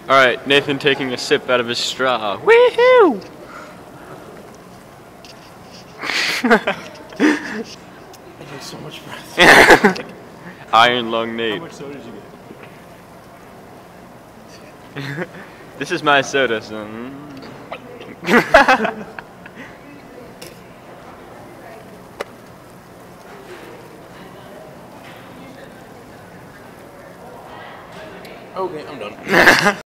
Alright, Nathan taking a sip out of his straw. Woohoo! I took so much breath. Iron Lung Nate. How much soda did you get? This is my soda, son. Okay, I'm done.